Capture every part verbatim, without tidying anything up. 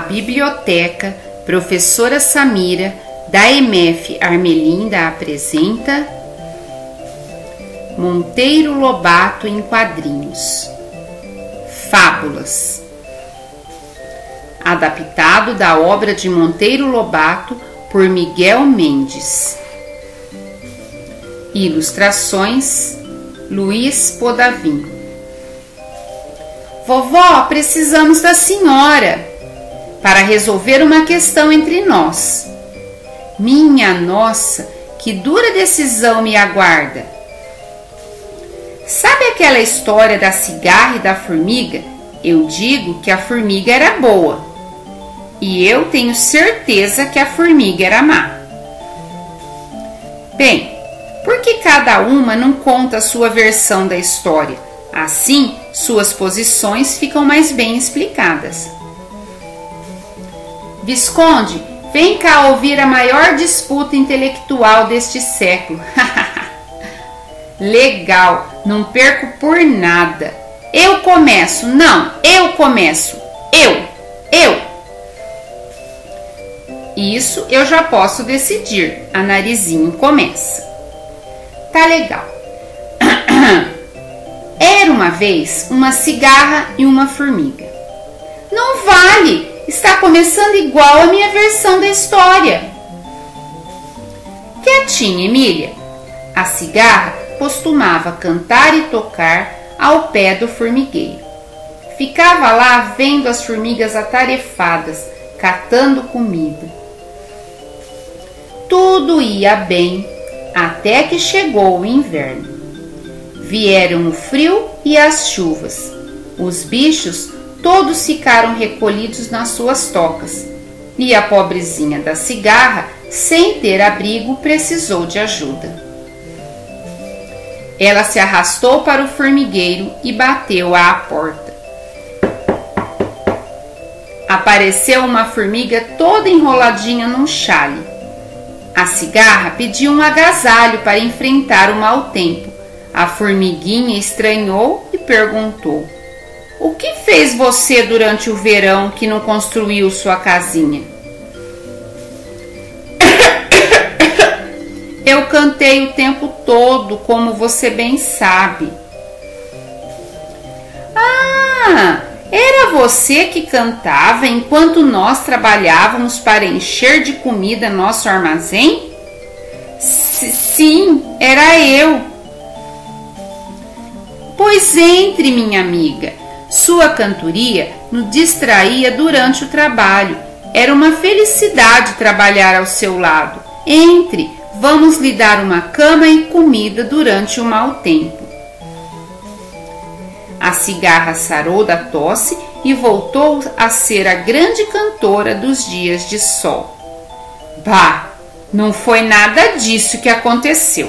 Biblioteca Professora Samira, da E M F Armelinda, apresenta Monteiro Lobato em quadrinhos. Fábulas. Adaptado da obra de Monteiro Lobato por Miguel Mendes. Ilustrações Luiz Podavin. Vovó, precisamos da senhora para resolver uma questão entre nós. Minha nossa, que dura decisão me aguarda. Sabe aquela história da cigarra e da formiga? Eu digo que a formiga era boa. E eu tenho certeza que a formiga era má. Bem, por que cada uma não conta a sua versão da história? Assim, suas posições ficam mais bem explicadas. Visconde, vem cá ouvir a maior disputa intelectual deste século. Legal, não perco por nada. Eu começo, não, eu começo, eu, eu. Isso eu já posso decidir, a Narizinho começa. Tá legal. Era uma vez uma cigarra e uma formiga. Não vale! Está começando igual a minha versão da história. Quietinha, Emília. A cigarra costumava cantar e tocar ao pé do formigueiro. Ficava lá vendo as formigas atarefadas, catando comida. Tudo ia bem, até que chegou o inverno. Vieram o frio e as chuvas. Os bichos todos ficaram recolhidos nas suas tocas, e a pobrezinha da cigarra, sem ter abrigo, precisou de ajuda. Ela se arrastou para o formigueiro e bateu à porta. Apareceu uma formiga toda enroladinha num chale. A cigarra pediu um agasalho para enfrentar o mau tempo. A formiguinha estranhou e perguntou: o que fez você durante o verão que não construiu sua casinha? Eu cantei o tempo todo, como você bem sabe. Ah, era você que cantava enquanto nós trabalhávamos para encher de comida nosso armazém? S- sim, era eu. Pois entre, minha amiga. Sua cantoria nos distraía durante o trabalho. Era uma felicidade trabalhar ao seu lado. Entre, vamos lhe dar uma cama e comida durante o mau tempo. A cigarra sarou da tosse e voltou a ser a grande cantora dos dias de sol. Bah, não foi nada disso que aconteceu.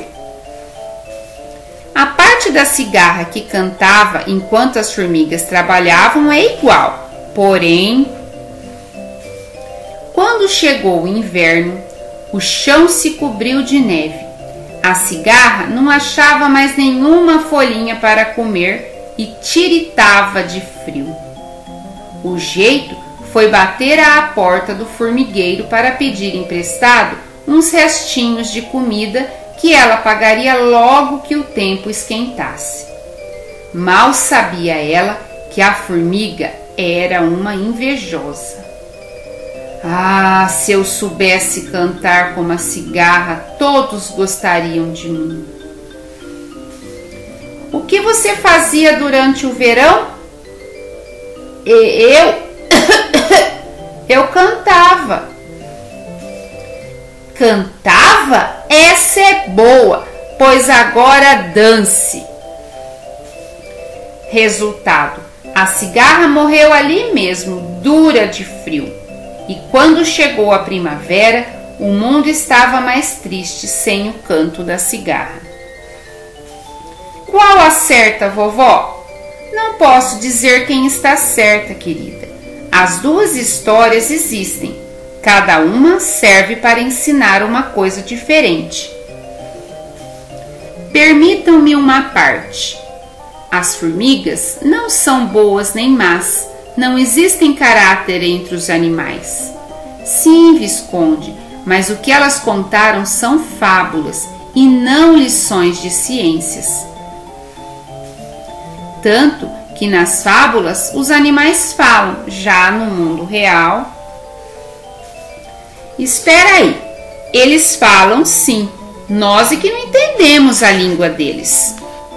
A parte da cigarra que cantava enquanto as formigas trabalhavam é igual, porém, quando chegou o inverno, o chão se cobriu de neve. A cigarra não achava mais nenhuma folhinha para comer e tiritava de frio. O jeito foi bater à porta do formigueiro para pedir emprestado uns restinhos de comida que ela pagaria logo que o tempo esquentasse. Mal sabia ela que a formiga era uma invejosa. Ah, se eu soubesse cantar como a cigarra, todos gostariam de mim. O que você fazia durante o verão? Eu, eu cantava. Cantava? Essa é boa, pois agora dance. Resultado: a cigarra morreu ali mesmo, dura de frio. E quando chegou a primavera, o mundo estava mais triste sem o canto da cigarra. Qual a certa, vovó? Não posso dizer quem está certa, querida. As duas histórias existem. Cada uma serve para ensinar uma coisa diferente. Permitam-me uma parte. As formigas não são boas nem más, Não existem caráter entre os animais. Sim, Visconde, mas o que elas contaram são fábulas e não lições de ciências. Tanto que nas fábulas os animais falam, já no mundo real. Espera aí, eles falam sim, nós é que não entendemos a língua deles.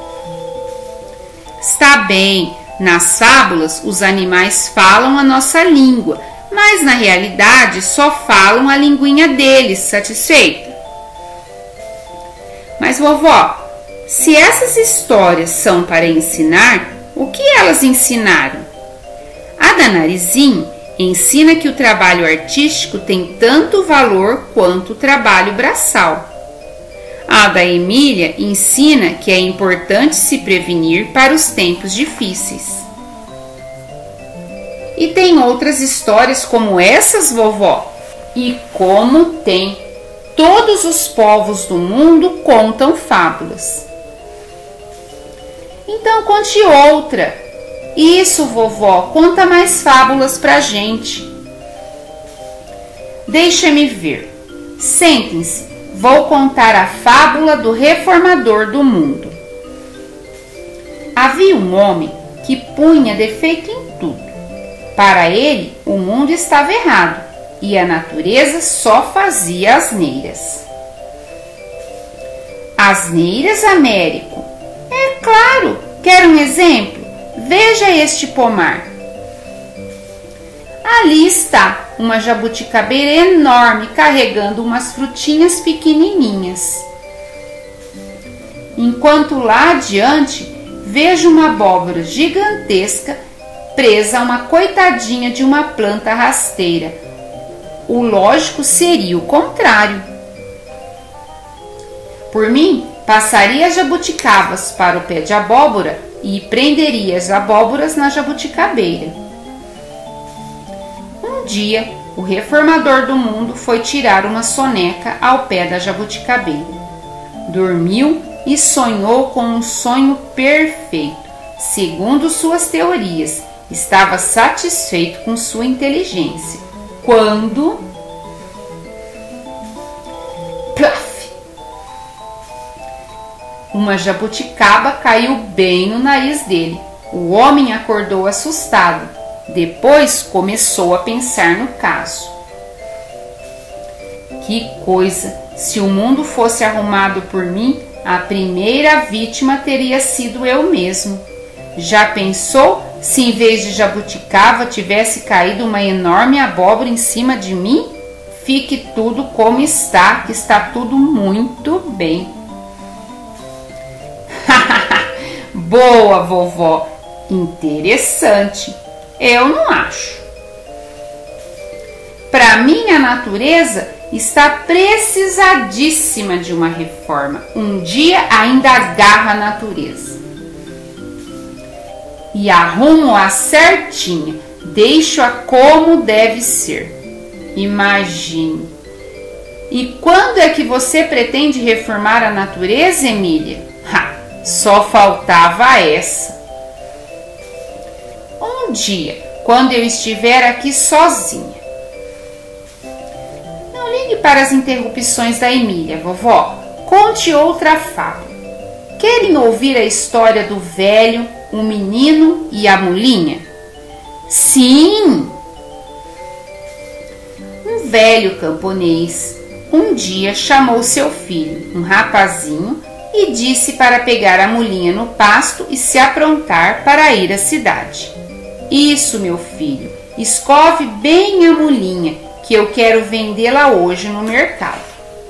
Está bem, nas fábulas os animais falam a nossa língua, mas na realidade só falam a linguinha deles, satisfeita? Mas vovó, se essas histórias são para ensinar, o que elas ensinaram? A da Narizinho ensina que o trabalho artístico tem tanto valor quanto o trabalho braçal. A da Emília ensina que é importante se prevenir para os tempos difíceis. E tem outras histórias como essas, vovó? E como tem! Todos os povos do mundo contam fábulas. Então conte outra. Isso, vovó, conta mais fábulas pra gente. Deixa-me ver. Sentem-se, vou contar a fábula do reformador do mundo. Havia um homem que punha defeito em tudo. Para ele, o mundo estava errado e a natureza só fazia asneiras. Asneiras, Américo? É claro, quer um exemplo? Veja este pomar. Ali está uma jabuticabeira enorme carregando umas frutinhas pequenininhas. Enquanto lá adiante vejo uma abóbora gigantesca presa a uma coitadinha de uma planta rasteira. O lógico seria o contrário. Por mim, passaria as jabuticabas para o pé de abóbora e prenderia as abóboras na jabuticabeira. Um dia, o reformador do mundo foi tirar uma soneca ao pé da jabuticabeira. Dormiu e sonhou com um sonho perfeito. Segundo suas teorias, estava satisfeito com sua inteligência. Quando... Plaf! Uma jabuticaba caiu bem no nariz dele. O homem acordou assustado. Depois começou a pensar no caso. Que coisa! Se o mundo fosse arrumado por mim, a primeira vítima teria sido eu mesmo. Já pensou se em vez de jabuticaba tivesse caído uma enorme abóbora em cima de mim? Fique tudo como está, que está tudo muito bem. Boa, vovó! Interessante. Eu não acho. Para mim, a natureza está precisadíssima de uma reforma. Um dia ainda agarro a natureza e arrumo-a certinha, deixo-a como deve ser. Imagine. E quando é que você pretende reformar a natureza, Emília? Ha, só faltava essa. Um dia, quando eu estiver aqui sozinha. Não ligue para as interrupções da Emília, vovó. Conte outra fábula. Querem ouvir a história do velho, o menino e a mulinha? Sim! Um velho camponês um dia chamou seu filho, um rapazinho, e disse para pegar a mulinha no pasto e se aprontar para ir à cidade. Isso, meu filho, escove bem a mulinha, que eu quero vendê-la hoje no mercado.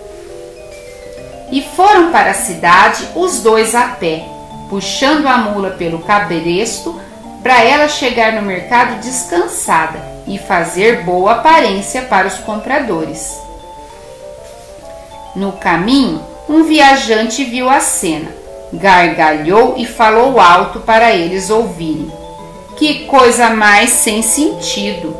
E foram para a cidade os dois a pé, puxando a mula pelo cabresto para ela chegar no mercado descansada e fazer boa aparência para os compradores. No caminho, um viajante viu a cena, gargalhou e falou alto para eles ouvirem. Que coisa mais sem sentido!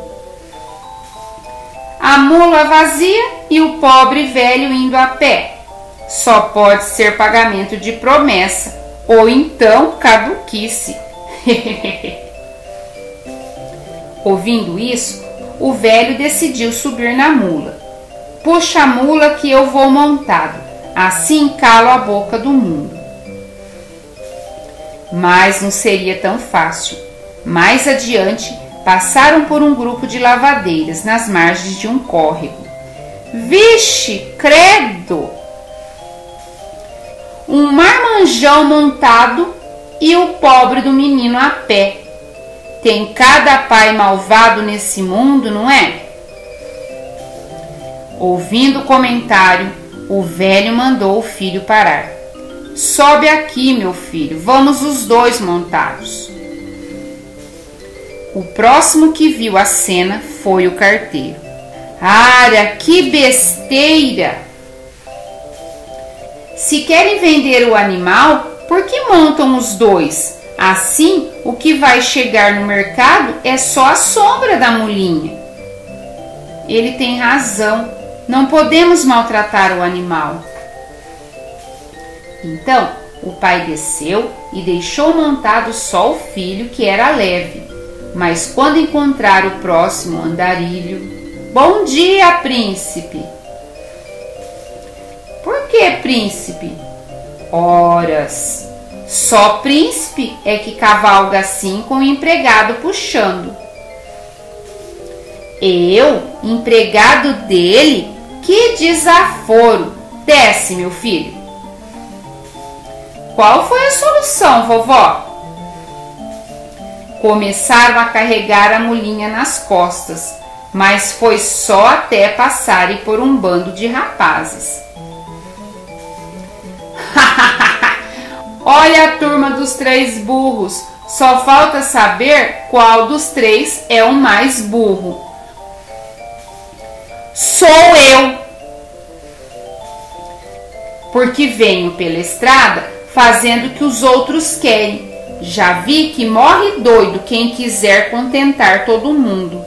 A mula vazia e o pobre velho indo a pé. Só pode ser pagamento de promessa, ou então caduquice. Ouvindo isso, o velho decidiu subir na mula. Puxa a mula que eu vou montado, assim calo a boca do mundo. Mas não seria tão fácil. Mais adiante, passaram por um grupo de lavadeiras nas margens de um córrego. Vixe, credo! Um marmanjão montado e o pobre do menino a pé. Tem cada pai malvado nesse mundo, não é? Ouvindo o comentário, o velho mandou o filho parar. Sobe aqui, meu filho, vamos os dois montados. O próximo que viu a cena foi o carteiro. Ara, que besteira! Se querem vender o animal, por que montam os dois? Assim, o que vai chegar no mercado é só a sombra da mulinha. Ele tem razão, não podemos maltratar o animal. Então, o pai desceu e deixou montado só o filho, que era leve. Mas quando encontrar o próximo andarilho... Bom dia, príncipe! Por que, príncipe? Horas! Só príncipe é que cavalga assim com o empregado puxando. Eu, empregado dele? Que desaforo! Desce, meu filho! Qual foi a solução, vovó? Começaram a carregar a mulinha nas costas, mas foi só até passarem por um bando de rapazes. Olha a turma dos três burros, só falta saber qual dos três é o mais burro. Sou eu! Porque venho pela estrada fazendo o que os outros querem. Já vi que morre doido quem quiser contentar todo mundo.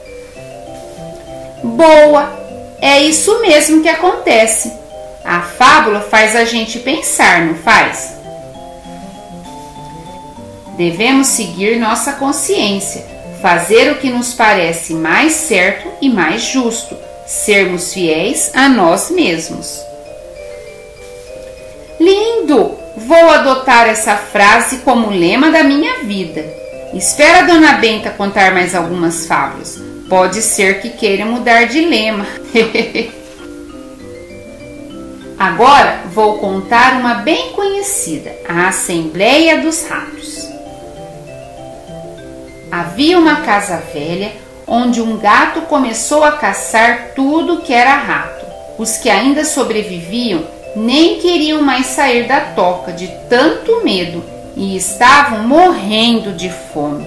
Boa! É isso mesmo que acontece. A fábula faz a gente pensar, não faz? Devemos seguir nossa consciência, fazer o que nos parece mais certo e mais justo, sermos fiéis a nós mesmos. Lindo! Vou adotar essa frase como lema da minha vida. Espera a Dona Benta contar mais algumas fábulas. Pode ser que queira mudar de lema. Agora vou contar uma bem conhecida, a Assembleia dos Ratos. Havia uma casa velha onde um gato começou a caçar tudo que era rato. Os que ainda sobreviviam nem queriam mais sair da toca de tanto medo e estavam morrendo de fome.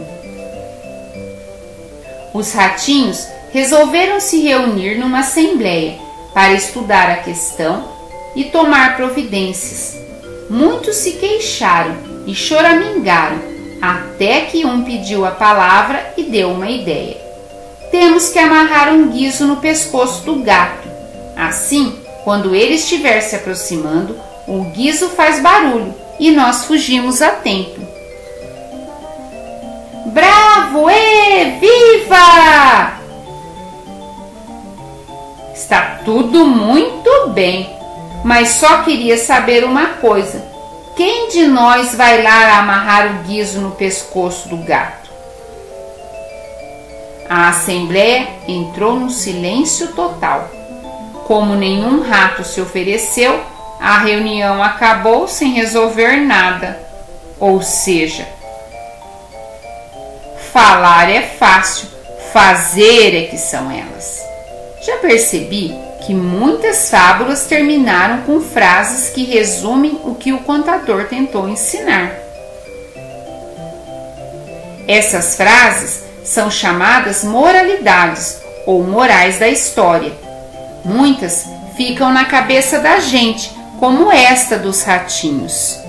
Os ratinhos resolveram se reunir numa assembleia para estudar a questão e tomar providências. Muitos se queixaram e choramingaram, até que um pediu a palavra e deu uma ideia. Temos que amarrar um guizo no pescoço do gato. Assim, quando ele estiver se aproximando, o guizo faz barulho e nós fugimos a tempo. Bravo! E viva! Está tudo muito bem, mas só queria saber uma coisa. Quem de nós vai lá amarrar o guizo no pescoço do gato? A assembleia entrou num silêncio total. Como nenhum rato se ofereceu, a reunião acabou sem resolver nada. Ou seja, falar é fácil, fazer é que são elas. Já percebi que muitas fábulas terminaram com frases que resumem o que o contador tentou ensinar. Essas frases são chamadas moralidades ou morais da história. Muitas ficam na cabeça da gente, como esta dos ratinhos.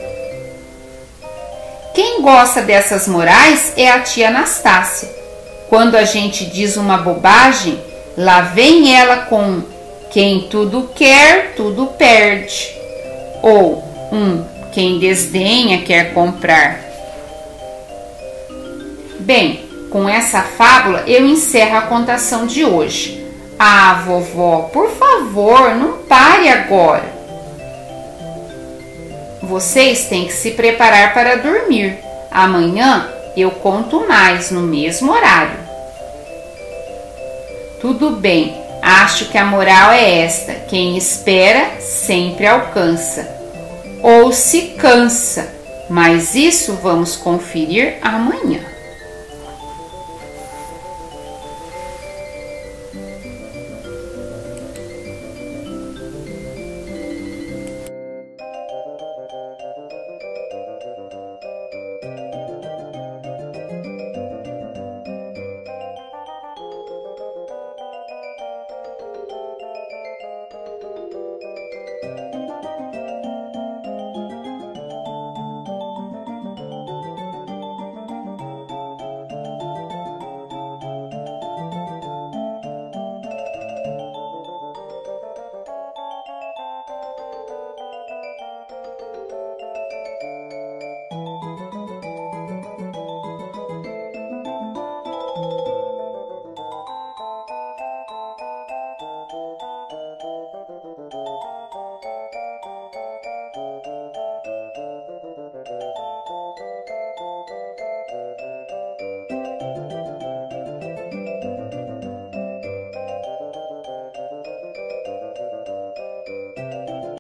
Quem gosta dessas morais é a tia Anastácia. Quando a gente diz uma bobagem, lá vem ela com quem tudo quer, tudo perde. Ou um quem desdenha quer comprar. Bem, Com essa fábula eu encerro a contação de hoje. Ah, vovó, por favor, não pare agora. Vocês têm que se preparar para dormir. Amanhã eu conto mais no mesmo horário. Tudo bem, acho que a moral é esta: quem espera sempre alcança. Ou se cansa, mas isso vamos conferir amanhã.